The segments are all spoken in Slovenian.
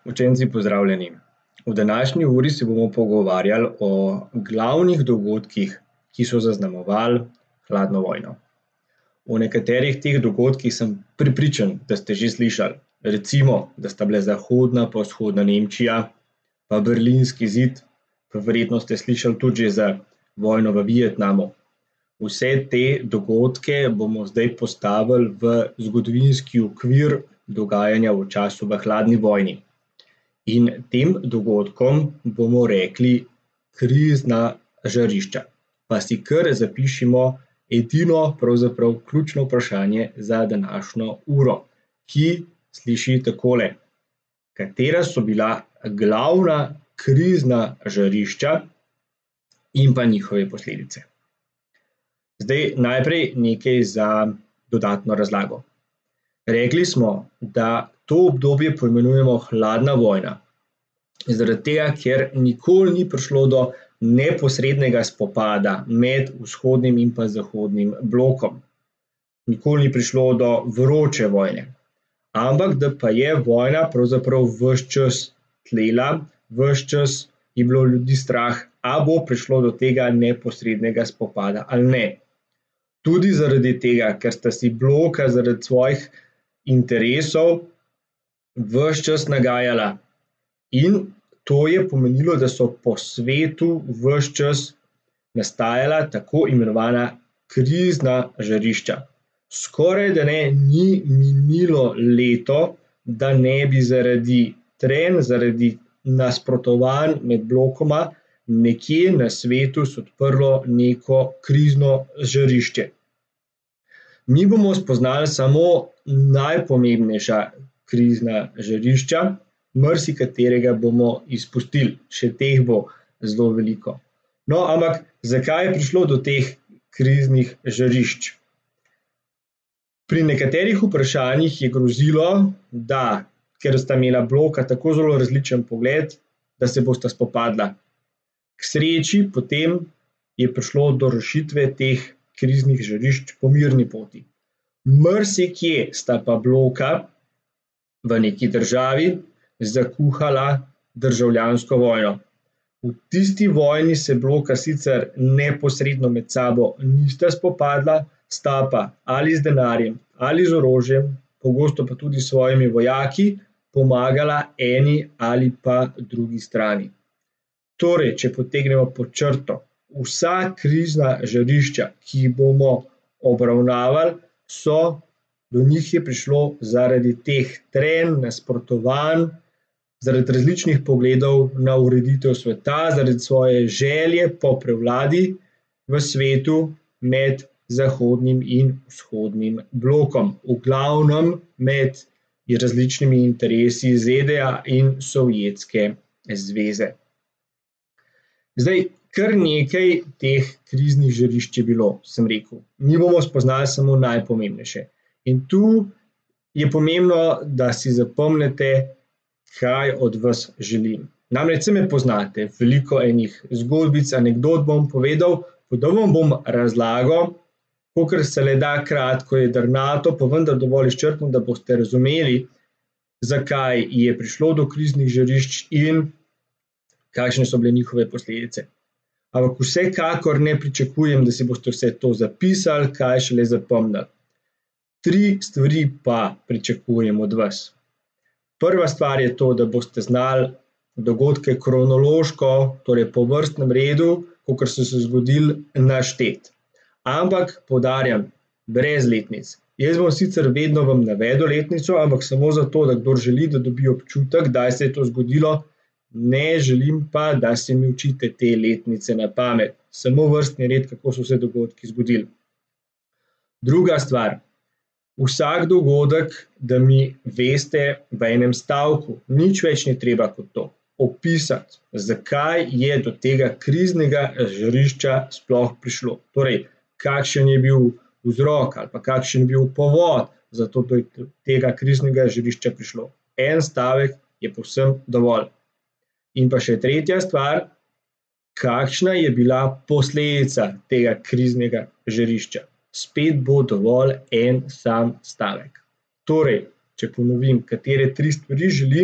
Učenci, pozdravljeni. V današnji uri se bomo pogovarjali o glavnih dogodkih, ki so zaznamovali hladno vojno. O nekaterih teh dogodkih sem prepričan, da ste že slišali. Recimo, da sta bile zahodna pa vzhodna Nemčija, pa Berlinski zid, pa verjetno ste slišali tudi že za vojno v Vietnamu. Vse te dogodke bomo zdaj postavili v zgodovinski okvir dogajanja v času v hladni vojni. In tem dogodkom bomo rekli krizna žarišča. Pa si kar zapišimo edino pravzaprav ključno vprašanje za današnjo uro, ki sliši takole: katera so bila glavna krizna žarišča in pa njihove posledice. Zdaj najprej nekaj za dodatno razlago. Rekli smo, da to obdobje poimenujemo hladna vojna, zaradi tega, ker nikoli ni prišlo do neposrednega spopada med vzhodnim in pa zahodnim blokom. Nikoli ni prišlo do vroče vojne, ampak da pa je vojna pravzaprav ves čas tlela, ves čas je bilo ljudi strah, a bo prišlo do tega neposrednega spopada ali ne. Tudi zaradi tega, ker sta si bloka zaradi svojih interesov ves čas nagajala. In to je pomenilo, da so po svetu ves čas nastajala tako imenovana krizna žarišča. Skoraj da ne ni minilo leto, da ne bi zaradi trenj, zaradi nasprotovanj med blokoma nekje na svetu se odprlo neko krizno žarišče. Mi bomo spoznali samo najpomembnejša krizna žarišča, marsikaterega bomo izpustili, še teh bo zelo veliko. No, ampak zakaj je prišlo do teh kriznih žarišč? Pri nekaterih vprašanjih je grozilo, da, ker sta imela bloka tako zelo različen pogled, da se bosta spopadla. K sreči potem je prišlo do rešitve teh kriznih žarišč po mirni poti. Marsikje sta pa bloka v neki državi zakuhala državljansko vojno. V tisti vojni se bloka sicer neposredno med sabo nista spopadla, sta pa ali z denarjem ali z orožjem, pogosto pa tudi s svojimi vojaki, pomagala eni ali pa drugi strani. Torej, če potegnemo pod črto, vsa krizna žarišča, ki jih bomo obravnavali, do njih je prišlo zaradi teh trenj, nasprotovanj, zaradi različnih pogledov na ureditev sveta, zaradi svoje želje po prevladi v svetu med zahodnim in vzhodnim blokom. V glavnem med različnimi interesi ZDA in Sovjetske zveze. Zdaj, kar nekaj teh kriznih žarišč je bilo, sem rekel. Mi bomo spoznali samo najpomembnejše. In tu je pomembno, da si zapomnite, kaj od vas želim. Namreč se me poznate, veliko enih zgodbic, anekdot bom povedal, podal vam bom razlago, kolikor se le da kratko jedrnato, pa vendar dovolj izčrpno, da boste razumeli, zakaj je prišlo do kriznih žarišč in kakšne so bile njihove posledice. Ampak vsekakor ne pričakujem, da si boste vse to zapisali, kaj šele zapomnili. 3 stvari pa pričakujem od vas. Prva stvar je to, da boste znali dogodke kronološko, torej po vrstnem redu, kakor so se zgodili, našteti. Ampak poudarjam, brez letnic. Jaz bom sicer vedno vam navedel letnico, ampak samo zato, da kdor želi, da dobi občutek, kdaj se je to zgodilo, ne želim pa, da se mi učite te letnice na pamet. Samo vrstni red, kako so se dogodki zgodili. Druga stvar. Vsak dogodek, da mi veste v enem stavku, nič več ni treba kot to, opisati, zakaj je do tega kriznega žarišča sploh prišlo. Torej, kakšen je bil vzrok ali pa kakšen je bil povod za to, da je do tega kriznega žarišča prišlo. En stavek je povsem dovolj. In pa še tretja stvar, kakšna je bila posledica tega kriznega žarišča. Spet bo dovolj en sam stavek. Torej, če ponovim, katere 3 stvari želim,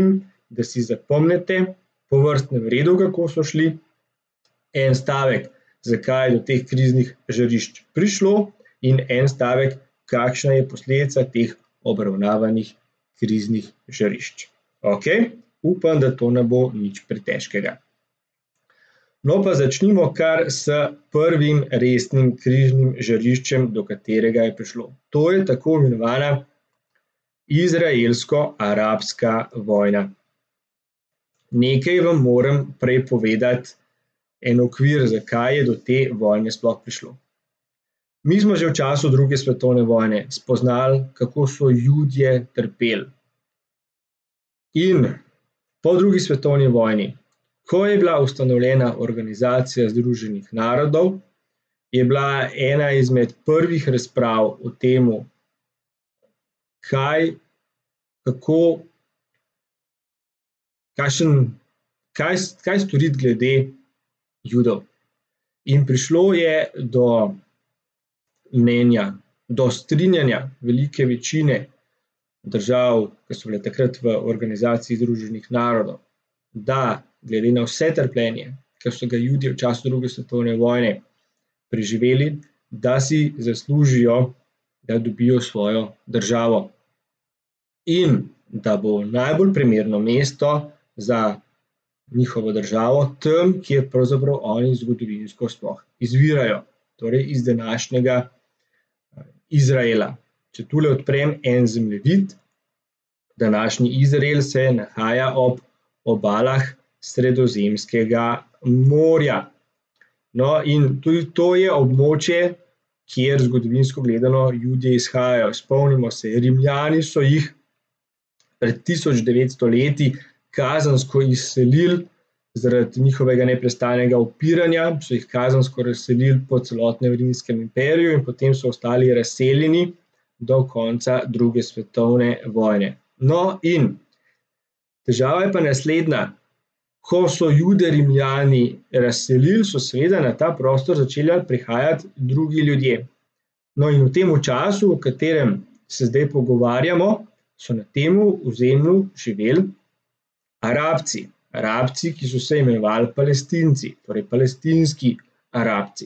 da si zapomnite po vrstnem redu, kako so šli, en stavek, zakaj je do teh kriznih žarišč prišlo, in en stavek, kakšna je posledica teh obravnavanih kriznih žarišč. Ok, upam, da to ne bo nič pretežkega. No, pa začnimo kar s prvim resnim kriznim žariščem, do katerega je prišlo. To je tako imenovana izraelsko-arabska vojna. Nekaj vam moram prej povedati, en okvir, zakaj je do te vojne sploh prišlo. Mi smo že v času druge svetovne vojne spoznali, kako so Judje trpeli. In po drugi svetovni vojni, ko je bila ustanovljena Organizacija združenih narodov, je bila ena izmed prvih razprav o tem, kaj storiti glede Judov. In prišlo je do mnenja, do strinjanja velike večine držav, ki so bile takrat v Organizaciji združenih narodov, da glede na vse trpljenje, ki so ga Judi v času druge svetovne vojne preživeli, da si zaslužijo, da dobijo svojo državo. In da bo najbolj primerno mesto za njihovo državo tam, kjer pravzaprav oni zgodovinsko sploh izvirajo, torej iz današnjega Izraela. Če tule odprem en zemljevid, današnji Izrael se nahaja ob obalah Sredozemskega morja. No, in tudi to je območje, kjer zgodovinsko gledano Judje izhajajo. Spomnimo se, Rimljani so jih pred 1900 leti kazensko izselili zaradi njihovega neprestanega upiranja, so jih kazensko razselili po celotnem Rimskem imperiju in potem so ostali razseljeni do konca druge svetovne vojne. No, in težava je pa naslednja. Ko so Jude Rimljani razselili, so seveda na ta prostor začeli prihajati drugi ljudje. No, in v tem času, o katerem se zdaj pogovarjamo, so na tem ozemlju živeli Arabci. Arabci, ki so se imenovali Palestinci, torej palestinski Arabci.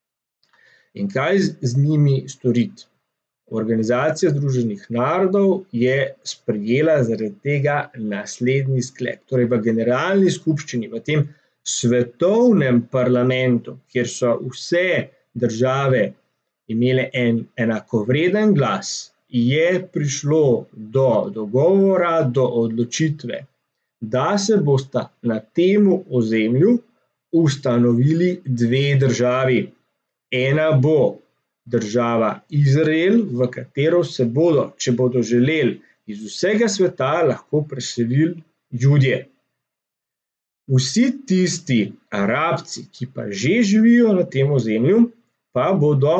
In kaj z njimi storiti? Organizacija združenih narodov je sprejela zaradi tega naslednji sklep. Torej v generalni skupščini, v tem svetovnem parlamentu, kjer so vse države imele en enakovreden glas, je prišlo do dogovora, do odločitve, da se bosta na tem ozemlju ustanovili dve državi. Ena bo država Izrael, v katero se bodo, če bodo želeli, iz vsega sveta lahko preselili Judje. Vsi tisti Arabci, ki pa že živijo na tem ozemlju, pa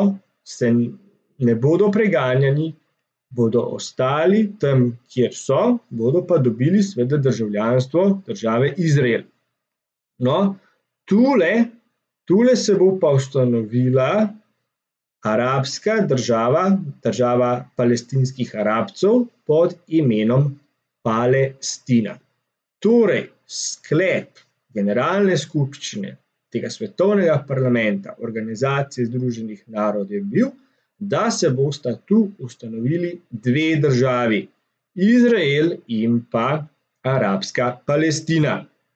ne bodo preganjani, bodo ostali tam, kjer so, bodo pa dobili seveda državljanstvo države Izrael. No, tule se bo pa ustanovila arabska država, država palestinskih Arabcev pod imenom Palestina. Torej, sklep generalne skupščine tega svetovnega parlamenta Organizacije združenih narodov je bil, da se bosta tu ustanovili dve državi, Izrael in pa arabska Palestina.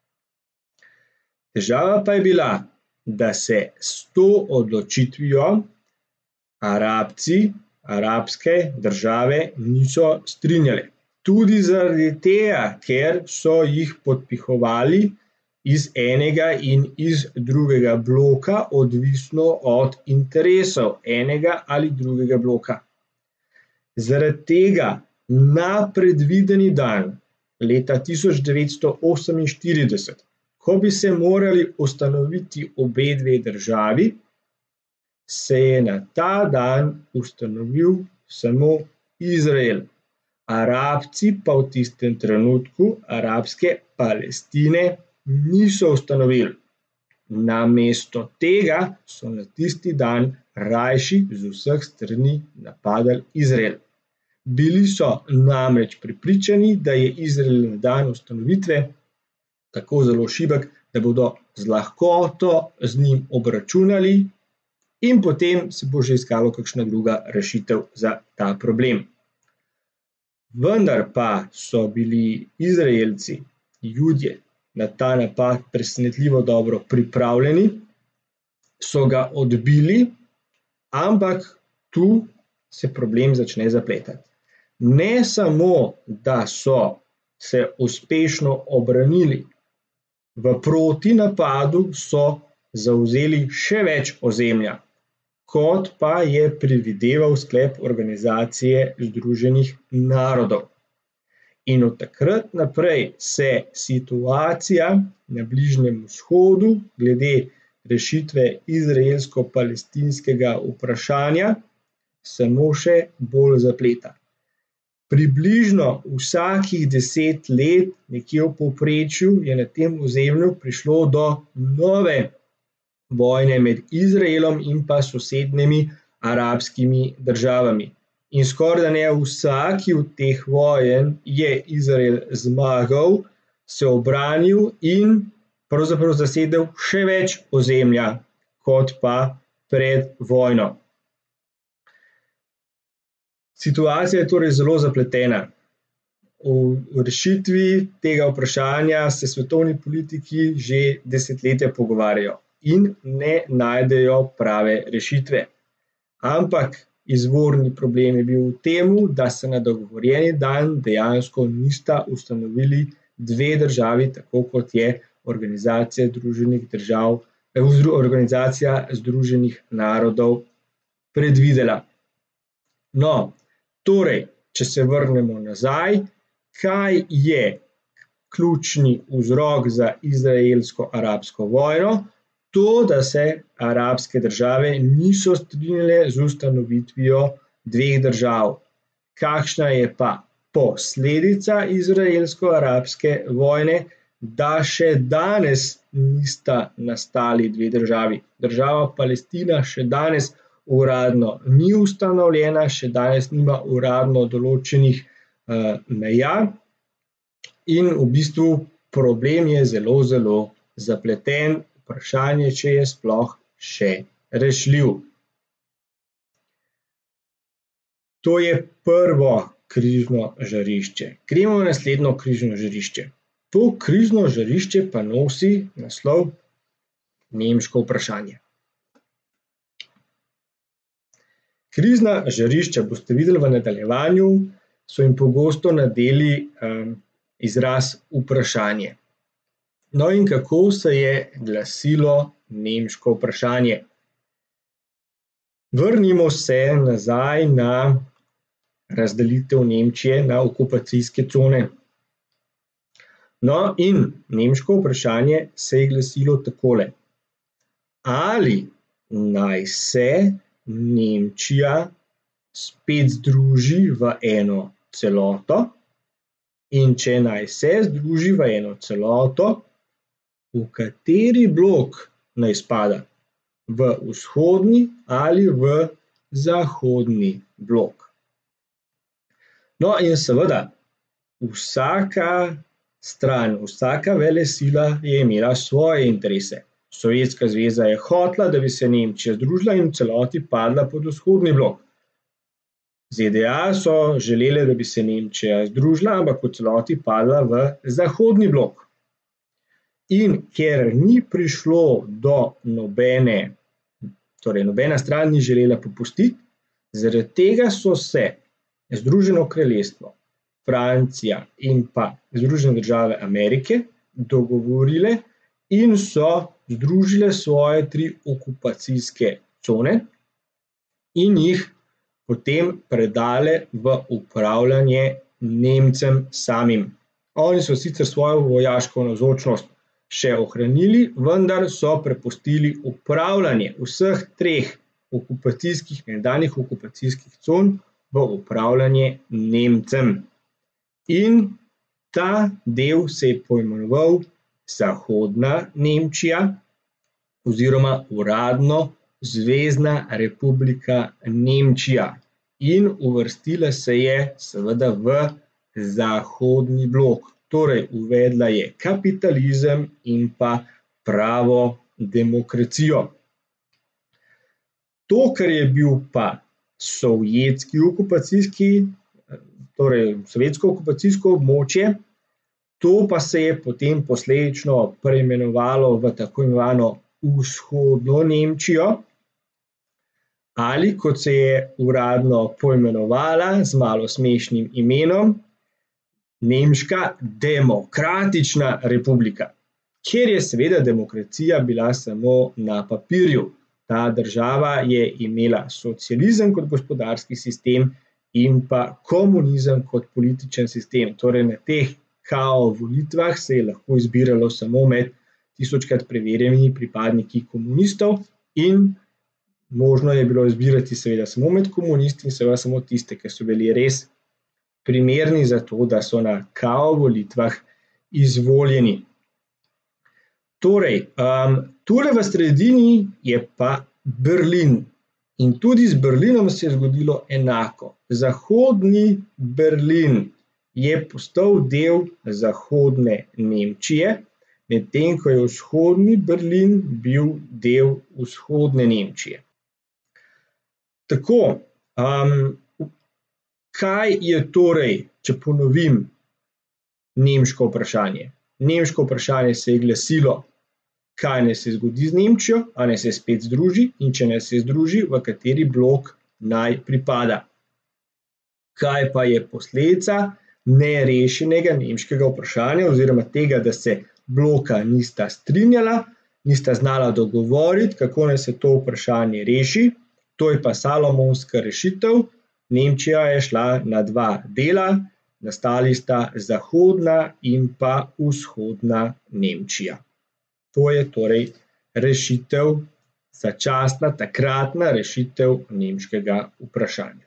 Težava pa je bila, da se s to odločitvijo Arabci, arabske države niso strinjali. Tudi zaradi tega, ker so jih podpihovali iz enega in iz drugega bloka, odvisno od interesov enega ali drugega bloka. Zaradi tega na predvideni dan leta 1948, ko bi se morali ustanoviti obe dve državi, se je na ta dan ustanovil samo Izrael. Arabci pa v tistem trenutku arabske Palestine niso ustanovili. Namesto tega so na tisti dan rajši z vseh strani napadali Izrael. Bili so namreč prepričani, da je Izrael na dan ustanovitve tako zelo šibek, da bodo z lahkoto z njim obračunali in potem se bo že iskalo kakšna druga rešitev za ta problem. Vendar pa so bili Izraelci, Judje, na ta napad presenetljivo dobro pripravljeni, so ga odbili, ampak tu se problem začne zapletati. Ne samo, da so se uspešno obranili, v protinapadu so zavzeli še več ozemlja, kot pa je predvideval sklep Organizacije združenih narodov. In od takrat naprej se situacija na Bližnjem vzhodu glede rešitve izraelsko-palestinskega vprašanja samo še bolj zapleta. Približno vsakih 10 let, nekje v povprečju, je na tem ozemlju prišlo do nove vojne med Izraelom in pa sosednjimi arabskimi državami. In skoraj ne vsaki od teh vojen je Izrael zmagal, se obranil in pravzaprav zasedel še več ozemlja, kot pa pred vojno. Situacija je torej zelo zapletena. O rešitvi tega vprašanja se svetovni politiki že desetletja pogovarjajo in ne najdejo prave rešitve. Ampak izvorni problem je bil v tem, da se na dogovorjeni dan dejansko nista ustanovili dve državi, tako kot je Organizacija združenih narodov predvidela. No, torej, če se vrnemo nazaj, kaj je ključni vzrok za izraelsko-arabsko vojno? To, da se arabske države niso strinjale z ustanovitvijo dveh držav. Kakšna je pa posledica izraelsko-arabske vojne? Da še danes nista nastali dve državi. Država Palestina še danes uradno ni ustanovljena, še danes nima uradno določenih meja in v bistvu problem je zelo, zelo zapleten, vprašanje, če je sploh še rešljiv. To je prvo krizno žarišče. Gremo na naslednjo krizno žarišče. To krizno žarišče pa nosi naslov nemško vprašanje. Krizna žarišča, boste videli v nadaljevanju, so jim pogosto nadeli izraz vprašanje. No in kako se je glasilo nemško vprašanje? Vrnimo se nazaj na razdelitev Nemčije na okupacijske cone. No in nemško vprašanje se je glasilo takole. Ali naj se Nemčija spet združi v eno celoto in če naj se združi v eno celoto, v kateri blok naj spada? V vzhodni ali v zahodni blok? No in seveda, vsaka stran, vsaka velesila je imela svoje interese. Sovjetska zveza je hotela, da bi se Nemčija združila in v celoti padla pod vzhodni blok. ZDA so želele, da bi se Nemčija združila, ampak v celoti padla v zahodni blok. In ker ni prišlo do nobena stran ni želela popustiti, zaradi tega so se Združeno kraljestvo, Francija in pa Združene države Amerike dogovorile in so združile svoje 3 okupacijske cone in jih potem predale v upravljanje Nemcem samim. Oni so sicer svojo vojaško navzočnost še ohranili, vendar so prepustili upravljanje vseh 3 nekdanjih okupacijskih con v upravljanje Nemcem. In ta del se je poimenoval Zahodna Nemčija oziroma uradno Zvezna republika Nemčija. in uvrstila se je seveda v zahodni blok. Torej, uvedla je kapitalizem in pa pravo demokracijo. To, kar je bil pa sovjetsko okupacijsko območje, to pa se je potem posledično preimenovalo v tako imenovano vzhodno Nemčijo, ali kot se je uradno poimenovala z malo smešnim imenom, Nemška demokratična republika, kjer je seveda demokracija bila samo na papirju. Ta država je imela socializem kot gospodarski sistem in pa komunizem kot političen sistem. Torej na teh kao volitvah se je lahko izbiralo samo med tisočkrat preverjenimi pripadniki komunistov in možno je bilo izbirati seveda samo med komunisti in seveda samo tiste, ki so bili res primerni za to, da so na kao volitvah izvoljeni. Torej, tule v sredini je pa Berlin in tudi z Berlinom se je zgodilo enako. Zahodni Berlin je postal del zahodne Nemčije, medtem ko je vzhodni Berlin bil del vzhodne Nemčije. Tako, kaj je torej, če ponovim, nemško vprašanje? Nemško vprašanje se je glasilo, kaj naj se zgodi z Nemčijo, a naj se spet združi in če naj se združi, v kateri blok naj pripada. Kaj pa je posledica nerešenega nemškega vprašanja oziroma tega, da se bloka nista strinjala, nista znala dogovoriti, kako naj se to vprašanje reši? To je pa salomonska rešitev. Nemčija je šla na dva dela, nastali sta zahodna in pa vzhodna Nemčija. To je torej rešitev, začasna, takratna rešitev nemškega vprašanja.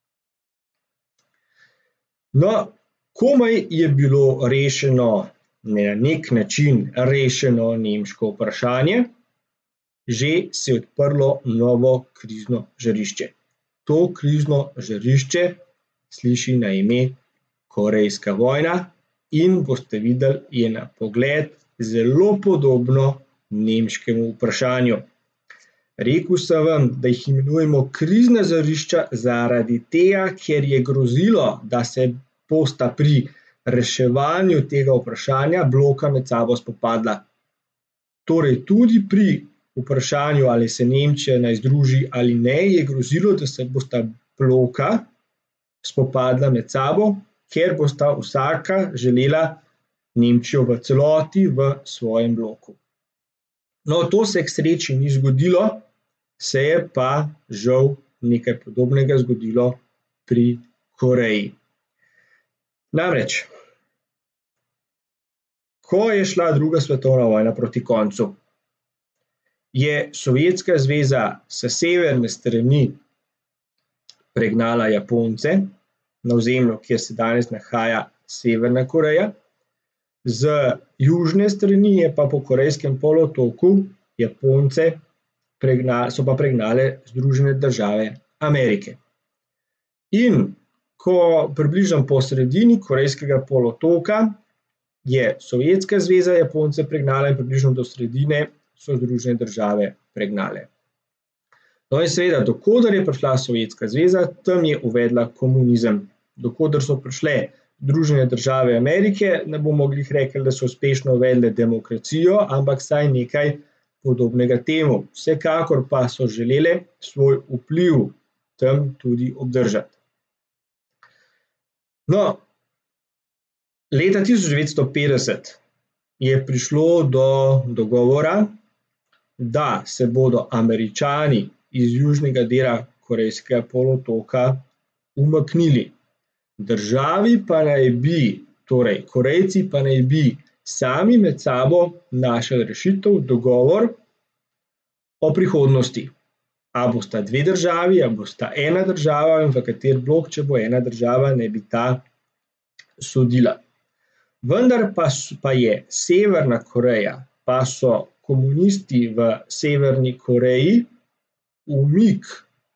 No, komaj je bilo rešeno, na nek način rešeno nemško vprašanje, že se je odprlo novo krizno žarišče. To krizno žarišče sliši na ime Korejska vojna in boste videli, je na pogled zelo podobno nemškemu vprašanju. Rekel sem vam, da jih imenujemo krizna žarišča zaradi tega, ker je grozilo, da se bosta pri reševanju tega vprašanja bloka med sabo spopadla. Torej tudi pri vprašanju, ali se Nemčija naj združi ali ne, je grozilo, da se bosta bloka spopadla med sabo, ker bosta vsaka želela Nemčijo v celoti v svojem bloku. No, to se k sreči ni zgodilo, se je pa žal nekaj podobnega zgodilo pri Koreji. Namreč, ko je šla druga svetovna vojna proti koncu, je Sovjetska zveza s severne strani pregnala Japonce na ozemlju, kjer se danes nahaja Severna Koreja, z južne strani je pa po Korejskem polotoku Japonce so pa pregnale Združene države Amerike. In ko približno po sredini Korejskega polotoka je Sovjetska zveza Japonce pregnala in približno do sredine so Združene države pregnale. No in seveda, dokoder je prišla Sovjetska zveza, tam je uvedla komunizem. Dokoder so prišle Združene države Amerike, ne bomo glih rekli, da so uspešno uvedle demokracijo, ampak saj nekaj podobnega temu. Vsekakor pa so želele svoj vpliv tam tudi obdržati. No, leta 1950 je prišlo do dogovora, da se bodo Američani iz južnega dela Korejskega polotoka umaknili. Državi pa naj bi, torej Korejci pa naj bi sami med sabo našli rešitev, dogovor o prihodnosti. A bosta dve državi, a bosta ena država in v kater blok, če bo ena država, ne bi ta sodila. Vendar pa je Severna Koreja, pa so komunisti v Severni Koreji umik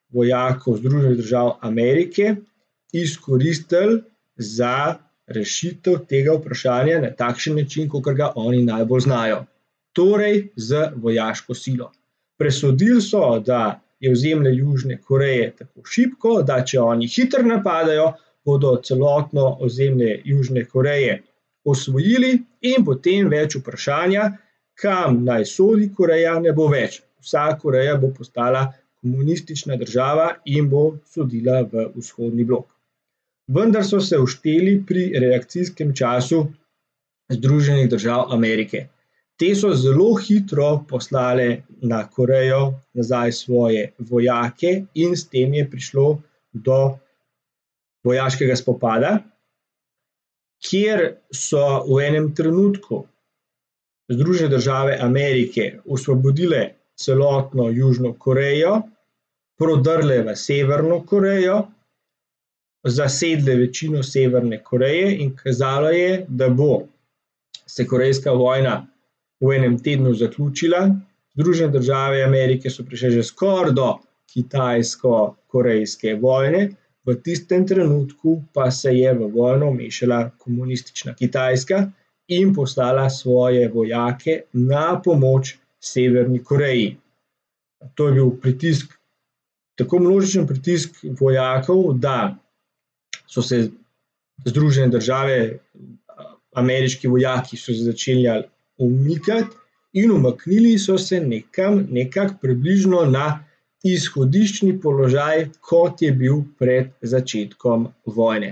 vojakov Združenih držav Amerike izkoristili za rešitev tega vprašanja na takšen način, kakor ga oni najbolj znajo. Torej z vojaško silo. Presodili so, da je ozemlje Južne Koreje tako šibko, da če oni hitro napadajo, bodo celotno ozemlje Južne Koreje osvojili in potem več vprašanja, kam naj sodi Koreja, ne bo več. Vsa Koreja bo postala komunistična država in bo sodila v vzhodni blok. Vendar so se ušteli pri reakcijskem času Združenih držav Amerike. Te so zelo hitro poslale na Korejo nazaj svoje vojake in s tem je prišlo do vojaškega spopada, kjer so v enem trenutku Združene države Amerike osvobodile celotno Južno Korejo, prodrle v Severno Korejo, zasedle večino Severne Koreje in kazalo je, da bo se korejska vojna v enem tednu zaključila. Združene države Amerike so prišle že skoraj do kitajsko-korejske vojne, v tistem trenutku pa se je v vojno vmešala komunistična Kitajska in poslala svoje vojake na pomoč Severni Koreji. To je bil pritisk, tako množičen pritisk vojakov, da so se Združene države, ameriški vojaki so se začeli umikati in umaknili so se nekako približno na izhodiščni položaj, kot je bil pred začetkom vojne.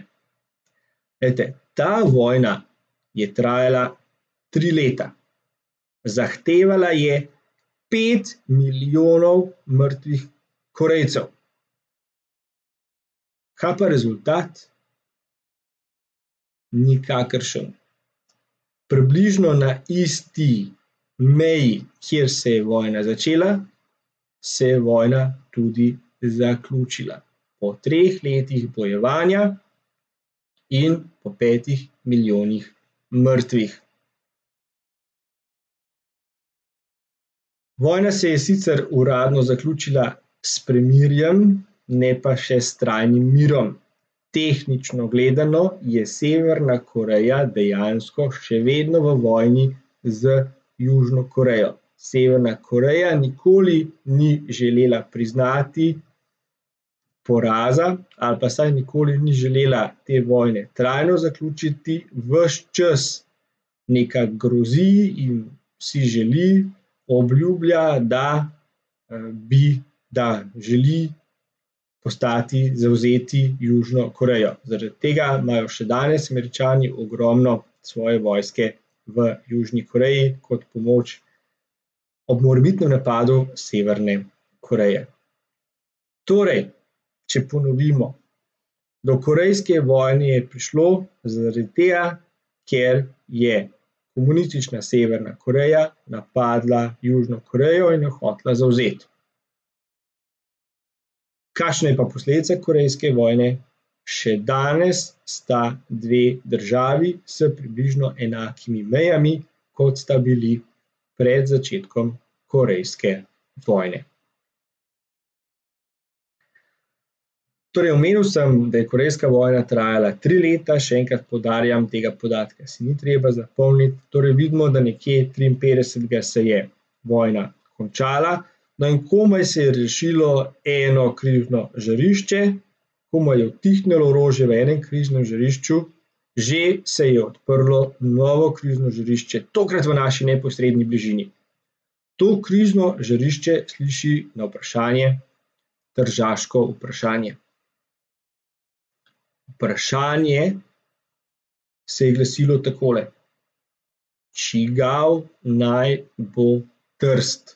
Ta vojna je trajala 3 leta. Zahtevala je 5 milijonov mrtvih Korejcev. Kaj pa rezultat? Nikakršen. Približno na isti meji, kjer se je vojna začela, se je vojna tudi zaključila. Po 3 letih bojevanja in po 5 milijonih mrtvih. Vojna se je sicer uradno zaključila s premirjem, ne pa še s trajnim mirom. Tehnično gledano je Severna Koreja dejansko še vedno v vojni z Južno Korejo. Severna Koreja nikoli ni želela priznati poraza ali pa saj nikoli ni želela te vojne trajno zaključiti, ves čas nekako grozi in si želi, obljublja, da želi postati, zavzeti Južno Korejo. Zaradi tega imajo še danes Američani ogromno svoje vojske v Južni Koreji kot pomoč ob morebitnem napadu Severne Koreje. Torej, če ponovimo, do korejske vojne je prišlo zaradi tega, ker je komunistična Severna Koreja napadla Južno Korejo in jo hotela zavzeti. Kakšna je pa posledica korejske vojne? Še danes sta 2 državi s približno enakimi mejami, kot sta bili pred začetkom korejske vojne. Torej, omenil sem, da je korejska vojna trajala 3 leta, še enkrat poudarjam, tega podatka si ni treba zapomniti. Torej, vidimo, da nekje 53. se je vojna končala, no in komaj se je rešilo eno krizno žarišče, komaj je utihnilo orožje v enem kriznem žarišču, že se je odprlo novo krizno žarišče, tokrat v naši neposredni bližini. To krizno žarišče sliši na vprašanje, tržaško vprašanje. Vprašanje se je glasilo takole: čigav naj bo Trst?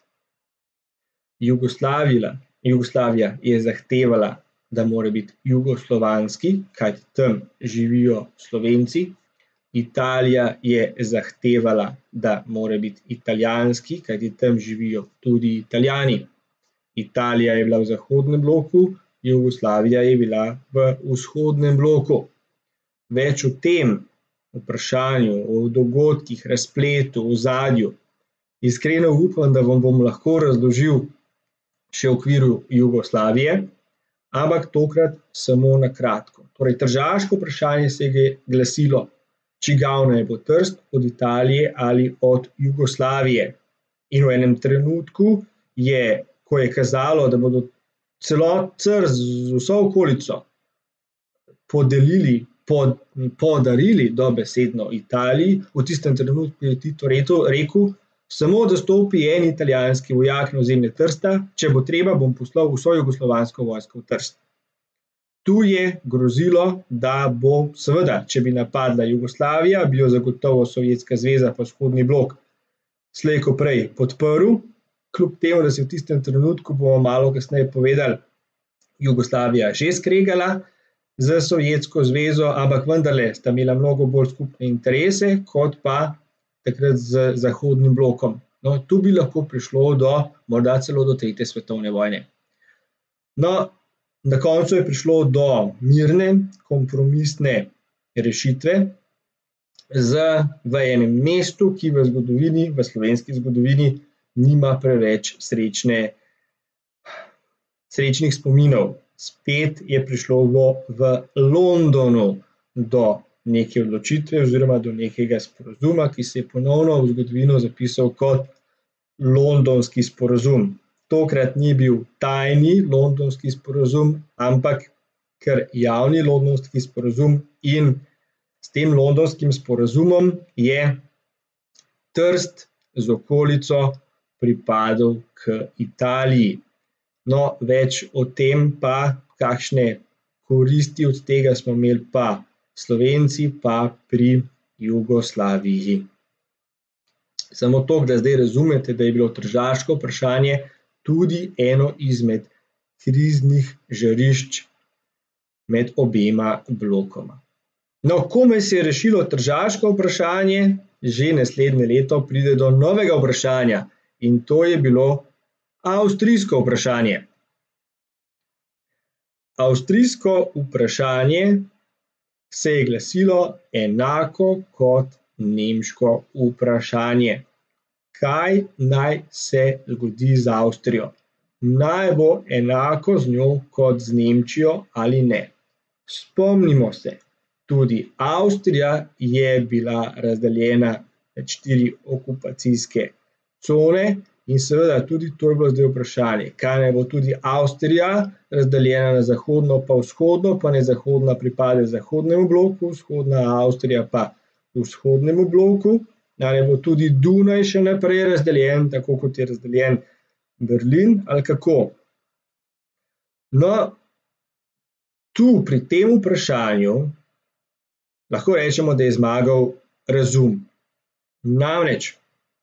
Jugoslavija je zahtevala, da mora biti jugoslovanski, kajti tam živijo Slovenci. Italija je zahtevala, da mora biti italijanski, kajti tam živijo tudi Italijani. Italija je bila v zahodnem bloku, Jugoslavija je bila v vzhodnem bloku. Več o tem vprašanju, o dogodkih, razpletu, ozadju, iskreno upam, da vam bom lahko razložil še v okviru Jugoslavije, ampak tokrat samo na kratko. Torej, tržaško vprašanje se je glasilo, čigav naj bo Trst, od Italije ali od Jugoslavije. In v enem trenutku je, ko je kazalo, da bodo Trst z vso okolico podarili dobesedno Italiji, v tistem trenutku je Tito rekel, samo da stopi en italijanski vojak na ozemlje Trsta, če bo treba, bom poslal vso jugoslovansko vojsko v Trst. Tu je grozilo, da bo, seveda, če bi napadla Jugoslavija, bi jo zagotovo Sovjetska zveza pa vzhodni blok slej ko prej podprl, kljub temu, da se v tistem trenutku, bomo malo kasneje povedali, Jugoslavija že skregala z Sovjetsko zvezo, ampak vendarle sta imela mnogo bolj skupne interese, kot pa takrat z zahodnim blokom. No, tu bi lahko prišlo morda celo do 3. svetovne vojne. No, na koncu je prišlo do mirne, kompromisne rešitve v enem mestu, ki v slovenski zgodovini, nima preveč srečnih spominov. Spet je prišlo v Londonu do neke odločitve oziroma do nekega sporazuma, ki se je ponovno v zgodovino zapisal kot londonski sporazum. Tokrat ni bil tajni londonski sporazum, ampak kar javni londonski sporazum, in s tem londonskim sporazumom je Trst z okolico pripadal k Italiji. No, več o tem pa, kakšne koristi od tega smo imeli pa Slovenci, pa pri Jugoslaviji. Samo to, da zdaj razumete, da je bilo tržaško vprašanje tudi eno izmed kriznih žarišč med obema blokoma. No, komaj se je rešilo tržaško vprašanje, že naslednje leto pride do novega vprašanja, in to je bilo avstrijsko vprašanje. Avstrijsko vprašanje se je glasilo enako kot nemško vprašanje. Kaj naj se zgodi z Avstrijo? Naj bo enako z njo kot z Nemčijo ali ne? Spomnimo se, tudi Avstrija je bila razdeljena na 4 okupacijske cone in seveda tudi to je bilo zdaj vprašanje, kaj naj bo tudi Avstrija razdeljena na zahodno pa vzhodno, pa ne zahodna pripade zahodnemu bloku, vzhodna Avstrija pa vzhodnemu bloku, naj bo tudi Dunaj še naprej razdeljen, tako kot je razdeljen Berlin, ali kako? No, tu pri tem vprašanju lahko rečemo, da je zmagal razum. Namreč,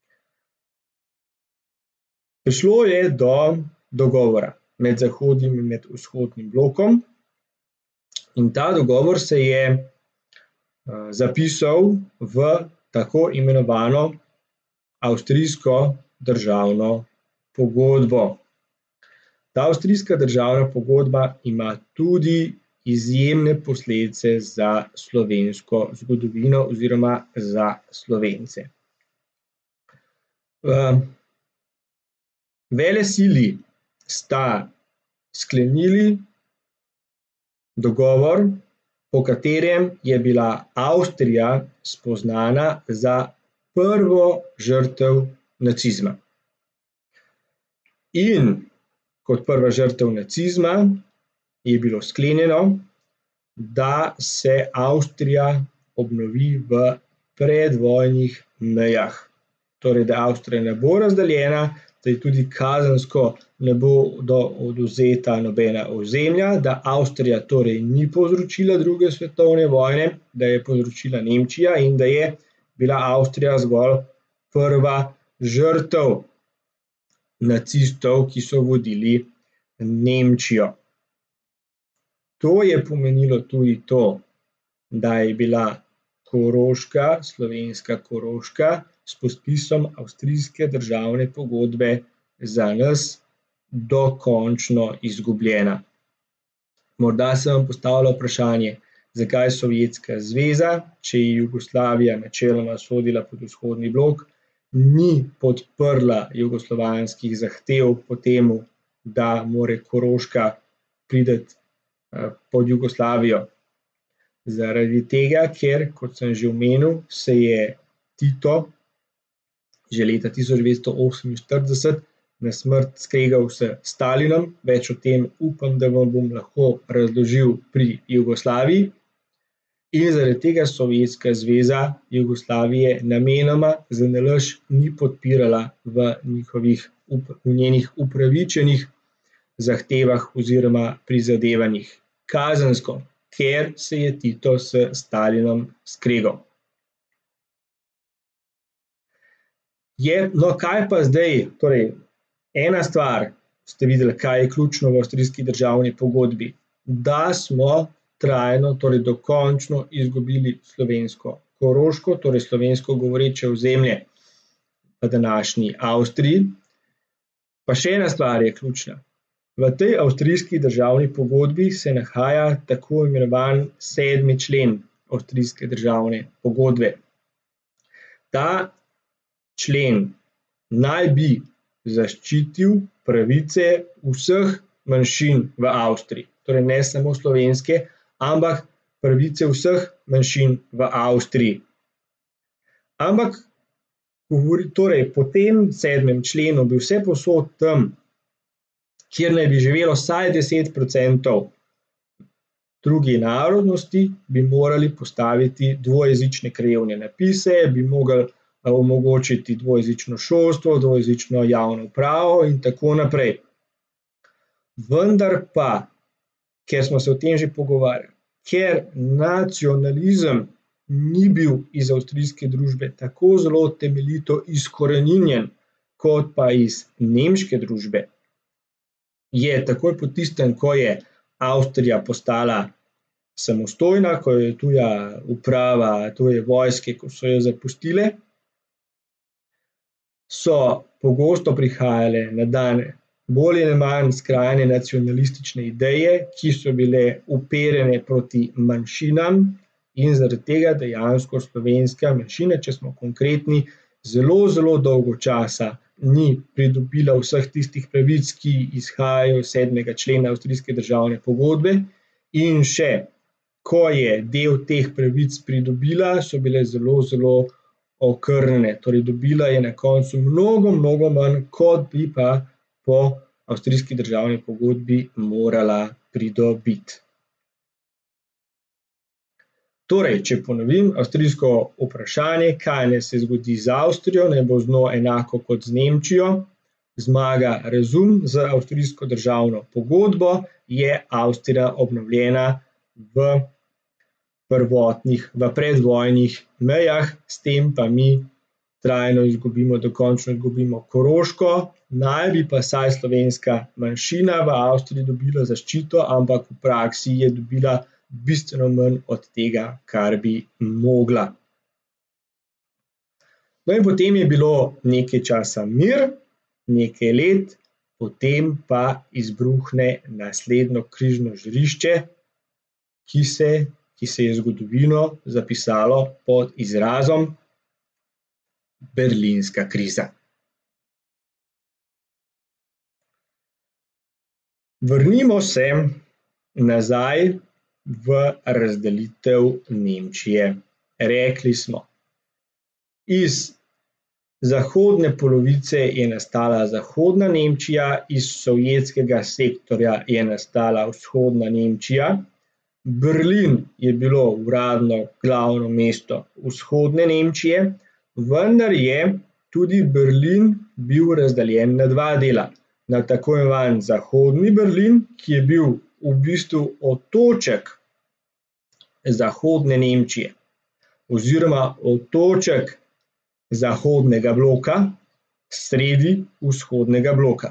prišlo je do dogovora med zahodnim in med vzhodnim blokom in ta dogovor se je zapisal v tako imenovano avstrijsko državno pogodbo. Ta avstrijska državna pogodba ima tudi izjemne posledice za slovensko zgodovino oziroma za Slovence. Velesili sta sklenili dogovor, po katerem je bila Avstrija spoznana za prvo žrtev nacizma. In kot prva žrtev nacizma je bilo sklenjeno, da se Avstrija obnovi v predvojnih mejah. Torej, da Avstrija ne bo razdeljena, da ji tudi kazensko ne bo odvzeta nobena ozemlja, da Avstrija torej ni povzročila druge svetovne vojne, da je povzročila Nemčija in da je bila Avstrija zgolj prva žrtev nacistov, ki so vodili Nemčijo. To je pomenilo tudi to, da je bila Koroška, slovenska Koroška, s podpisom avstrijske državne pogodbe za nas dokončno izgubljena. Morda se vam postavlja vprašanje, zakaj Sovjetska zveza, če je Jugoslavija načeloma sodila pod vzhodni blok, ni podprla jugoslovanskih zahtev po tem, da more Koroška priti pod Jugoslavijo. Zaradi tega, ker, kot sem že omenil, se je Tito že leta 1948 na smrt skregal s Stalinom. Več o tem upam, da vam bom lahko razložil pri Jugoslaviji. In zaradi tega Sovjetska zveza Jugoslavije namenoma zanalašč ni podpirala v njenih upravičenih zahtevah oziroma prizadevanjih kazensko, ker se je Tito s Stalinom skregal. No, kaj pa zdaj? Torej, ena stvar, ste videli, kaj je ključno v avstrijski državni pogodbi, da smo trajno, torej dokončno izgubili slovensko Koroško, torej slovensko govoreče ozemlje v današnji Avstriji. Pa še ena stvar je ključna. V tej avstrijski državni pogodbi se nahaja tako imenovan 7. člen avstrijske državne pogodbe. Ta člen naj bi zaščitil pravice vseh manjšin v Avstriji, torej ne samo slovenske, ampak pravice vseh manjšin v Avstriji. Ampak torej, po tem 7. členu bi vse povsod tam, kjer naj bi živelo vsaj 10% druge narodnosti, bi morali postaviti dvojezične krajevne napise, bi morali omogočiti dvojezično šolstvo, dvojezično javno upravo in tako naprej. Vendar pa, ker smo se o tem že pogovarjali, ker nacionalizem ni bil iz avstrijske družbe tako zelo temeljito izkoreninjen, kot pa iz nemške družbe, je takoj po tistem, ko je Avstrija postala samostojna, ko je tuja uprava, tuje vojske, ko so jo zapustile, so pogosto prihajale na dan bolj ali manj skrajne nacionalistične ideje, ki so bile uperjene proti manjšinam in zaradi tega dejansko slovenska manjšina, če smo konkretni, zelo, zelo dolgo časa ni pridobila vseh tistih pravic, ki izhajajo iz 7. člena avstrijske državne pogodbe, in še, ko je del teh pravic pridobila, so bile zelo, zelo okrnjene. Torej, dobila je na koncu mnogo, mnogo manj, kot bi pa po avstrijski državni pogodbi morala pridobiti. Torej, če ponovim avstrijsko vprašanje, kaj naj se zgodi z Avstrijo, naj bo z njo enako kot z Nemčijo, zmaga razum, z avstrijsko državno pogodbo je Avstrija obnovljena v predvojnih mejah, s tem pa mi trajno dokončno izgubimo Koroško, naj bi pa saj slovenska manjšina v Avstriji dobila zaščito, ampak v praksi je dobila bistveno manj od tega, kar bi mogla. No in potem je bilo nekaj časa mir, nekaj let, potem pa izbruhne naslednjo križno žarišče, ki se je zgodovino zapisalo pod izrazom berlinska kriza. Vrnimo se nazaj v razdelitev Nemčije. Rekli smo, iz zahodne polovice je nastala zahodna Nemčija, iz sovjetskega sektorja je nastala vzhodna Nemčija. Berlin je bilo uradno glavno mesto vzhodne Nemčije, vendar je tudi Berlin bil razdeljen na dva dela. Na tako imenovan zahodni Berlin, ki je bil v bistvu otoček zahodne Nemčije oziroma otoček zahodnega bloka sredi vzhodnega bloka.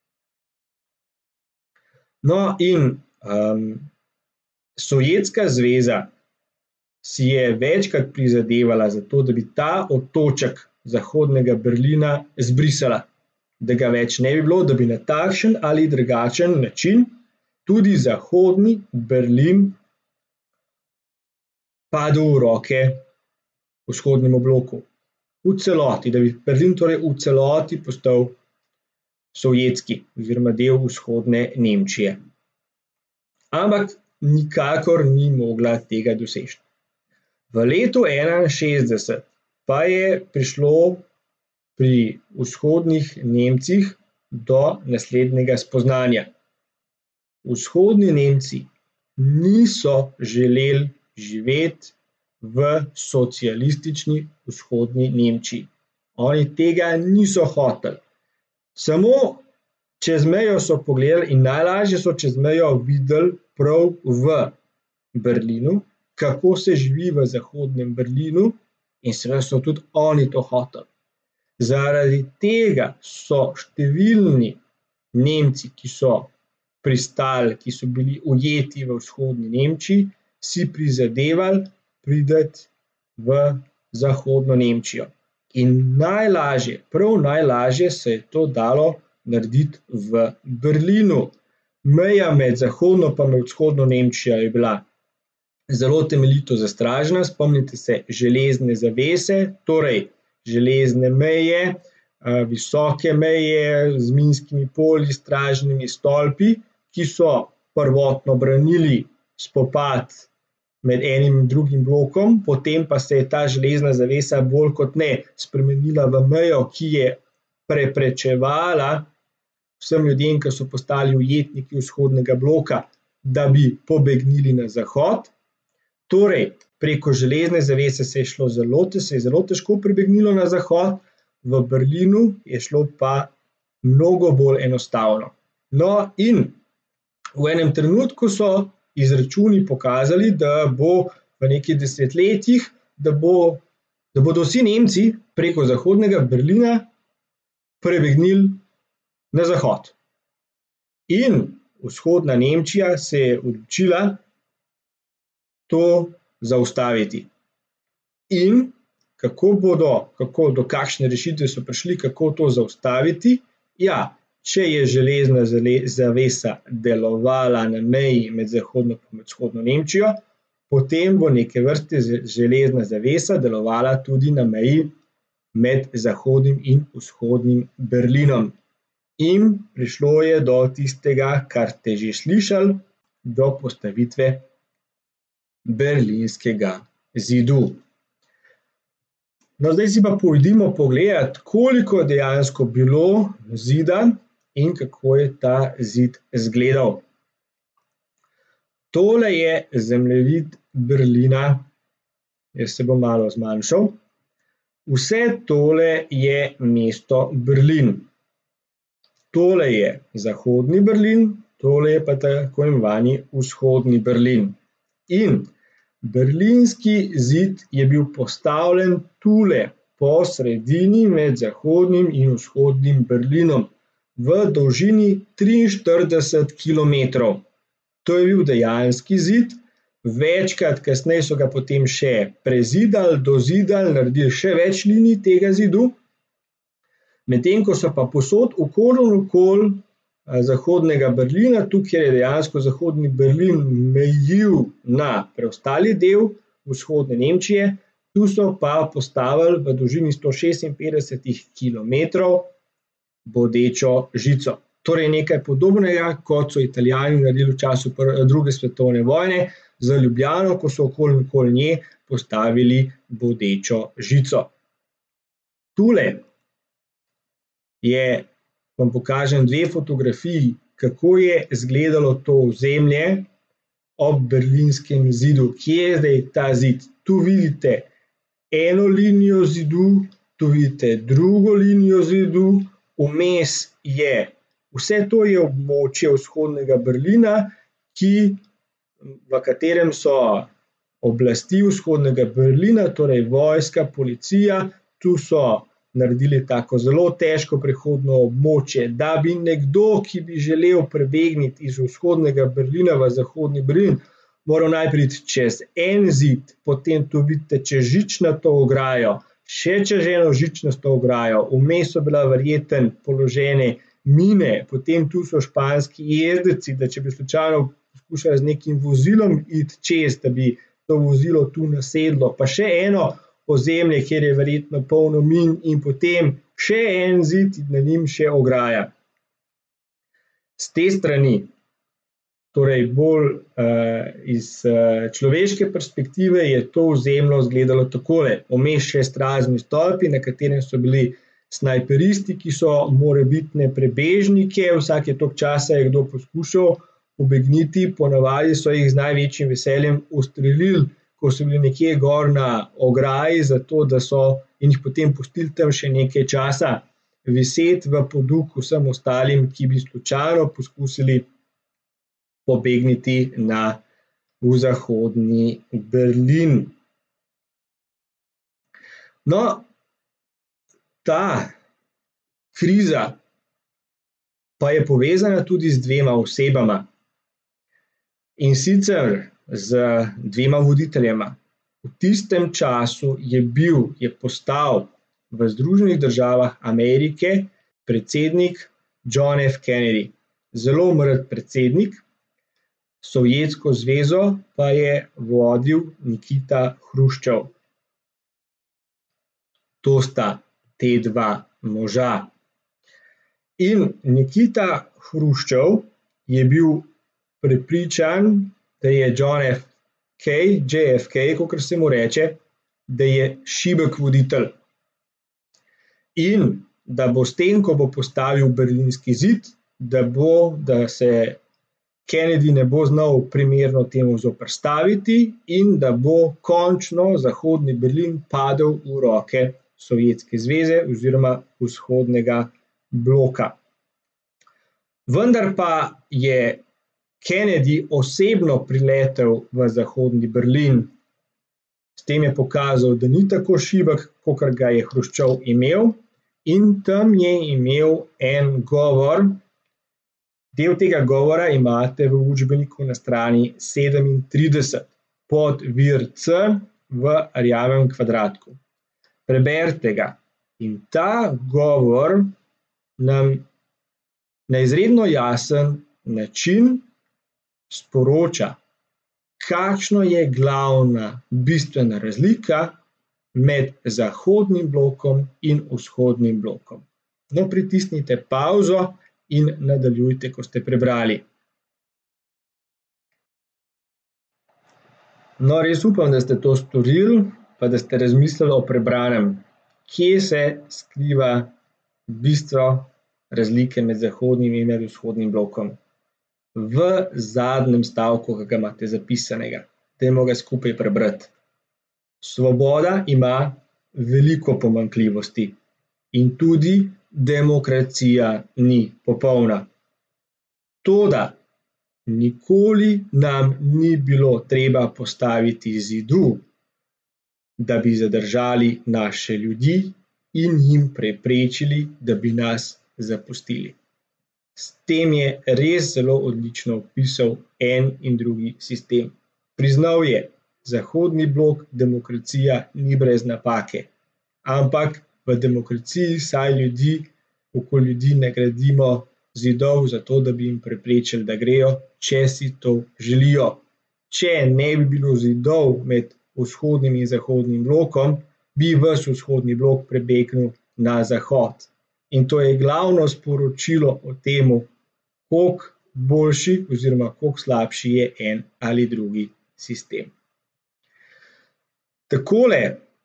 No in Sovjetska zveza si je večkrat prizadevala za to, da bi ta otoček zahodnega Berlina zbrisala, da ga več ne bi bilo, da bi na takšen ali drugačen način tudi zahodni Berlin padel v roke vzhodnemu bloku. V celoti, da bi Berlin torej v celoti postal sovjetski oziroma del vzhodne Nemčije. ampak nikakor ni mogla tega doseči. V letu 1961 pa je prišlo pri vzhodnih Nemcih do naslednjega spoznanja. Vzhodni Nemci niso želeli živeti v socialistični vzhodni Nemčiji. Oni tega niso hoteli. Samo čez mejo so pogledali in najlažje so čez mejo videli prav v Berlinu, kako se živi v zahodnem Berlinu, in seveda so tudi oni to hoteli. Zaradi tega so številni Nemci, ki so pristali, ki so bili ujeti v vzhodni Nemčiji, si prizadevali priti v zahodno Nemčijo. In prav najlažje se je to dalo narediti v Berlinu. Meja med zahodno pa med vzhodno Nemčijo je bila zelo temeljito zastražena. Spomnite se železne zavese, torej železne meje, visoke meje z minskimi polji, stražnimi stolpi, ki so prvotno branili spopad med enim in drugim blokom, potem pa se je ta železna zavesa bolj kot ne spremenila v mejo, ki je preprečevala vsem ljudem, ki so postali ujetniki vzhodnega bloka, da bi pobegnili na zahod. Torej, preko železne zavese se je zelo težko prebegnilo na zahod, v Berlinu je šlo pa mnogo bolj enostavno. No, in v enem trenutku so izračuni pokazali, da bo v nekaj desetletjih, da bodo vsi Nemci preko zahodnega Berlina prebegnili na zahod. In vzhodna Nemčija se je odločila to zaustaviti. In do kakšne rešitve so prišli, kako to zaustaviti? Ja, če je železna zavesa delovala na meji med zahodno in vzhodno Nemčijo, potem bo neke vrste železna zavesa delovala tudi na meji med zahodnim in vzhodnim Berlinom. In prišlo je do tistega, kar ste že slišali, do postavitve Berlinskega zidu. No, zdaj si pa pojdimo pogledati, koliko je dejansko bilo zida in kako je ta zid izgledal. Tole je zemljevid Berlina, jaz se bom malo zmanjšal. Vse tole je mesto Berlin. Tole je zahodni Berlin, tole je pa tako imenovani vzhodni Berlin. In Berlinski zid je bil postavljen tule po sredini med zahodnim in vzhodnim Berlinom v dolžini 43 kilometrov. To je bil dejanski zid, večkrat kasneje so ga potem še prezidali, dozidali, naredili še več linij tega zidu, medtem ko so pa povsod okoli zahodnega Berlina, tukaj je dejansko zahodni Berlin mejil na preostali del vzhodne Nemčije, tu so pa postavili v dolžini 156 kilometrov bodečo žico. Torej nekaj podobnega, kot so Italijani naredili v času druge svetovne vojne za Ljubljano, ko so okoli nje postavili bodečo žico. Tule vam pokažem dve fotografiji, kako je izgledalo to ozemlje ob Berlinskem zidu. Kje je zdaj ta zid? Tu vidite eno linijo zidu, tu vidite drugo linijo zidu, vmes je, vse to je območje vzhodnega Berlina, v katerem so oblasti vzhodnega Berlina, torej vojska, policija, tu so naredili tako zelo težko prehodno območje, da bi nekdo, ki bi želel prebegniti iz vzhodnega Berlina v zahodni Berlin, moral najprej čez en zid, potem tu vidite čez žičnato ograjo, še čez eno žičnato ograjo, vmes so bila verjetno položene mine, potem tu so španski jezdeci, da če bi slučajno poskušali z nekim vozilom iti čez, da bi to vozilo tu nasedlo, pa še eno ozemlje, kjer je verjetno polno min in potem še en zid in na njim še ograja. Z te strani Torej, bolj iz človeške perspektive je to ozemlje izgledalo takole. Vmes 6 razni stolpi, na katerem so bili snajperisti, ki so morebitne prebežnike, vsake toliko časa je kdo poskušal pobegniti, ponavadi so jih z največjim veseljem ustrelili, ko so bili nekje gor na ograji, zato da so in jih potem pustili tam še nekaj časa viseti v poduk vsem ostalim, ki bi slučajno poskusili pobegniti v zahodni Berlin. No, ta kriza pa je povezana tudi z 2 osebama. In sicer z 2 voditeljema. V tistem času je postal v Združenih državah Amerike predsednik John F. Kennedy. Zelo mrd predsednik, Sovjetsko zvezo pa je vodil Nikita Hruščov. To sta te 2 moža. In Nikita Hruščov je bil prepričan, da je John F. JFK, kakor se mu reče, da je šibek voditelj. In da bo s tem, ko bo postavil berlinski zid, da se Kennedy ne bo znal primerno temu zoperstaviti in da bo končno zahodni Berlin padel v roke Sovjetske zveze oziroma vzhodnega bloka. Vendar pa je Kennedy osebno priletel v zahodni Berlin. S tem je pokazal, da ni tako šibek, kakor ga je Hruščov imel, in tam je imel en govor. Del tega govora imate v učbeniku na strani 37, podvir C v rjavem kvadratku. Preberite ga. In ta govor nam na izredno jasen način sporoča, kakšna je glavna bistvena razlika med zahodnim blokom in vzhodnim blokom. No, pritisnite pavzo in nadaljujte, ko ste prebrali. No, res upam, da ste to storili, pa da ste razmislili o prebranem. Kje se skriva bistvo razlike med zahodnim in med vzhodnim blokom? V zadnjem stavku, ki ga imate zapisanega. Dajmo ga skupaj prebrati. Svoboda ima veliko pomanjkljivosti in tudi demokracija ni popolna. Toda nikoli nam ni bilo treba postaviti zidu, da bi zadržali naše ljudi in jim preprečili, da bi nas zapustili. S tem je res zelo odlično opisal en in drugi sistem. Priznal je, zahodni blok, demokracija ni brez napake, ampak v demokraciji saj okoli ljudi ne gradimo zidov zato, da bi jim preprečili, da grejo, če si to želijo. Če ne bi bilo zidov med vzhodnim in zahodnim blokom, bi ves vzhodni blok prebegnil na zahod. In to je glavno sporočilo o tem, koliko boljši oziroma koliko slabši je en ali drugi sistem. Takole,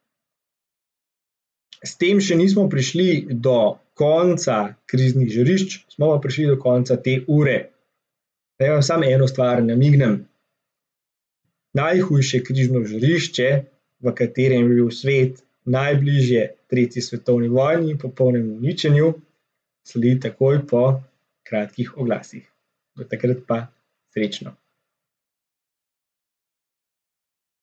s tem še nismo prišli do konca kriznih žarišč, smo pa prišli do konca te ure. Naj vam samo eno stvar namignem. Najhujše krizno žarišče, v katerem je bil svet najbližje 3. svetovni vojni in popolnemu uničenju, sledi takoj po kratkih oglasih. Do takrat pa srečno.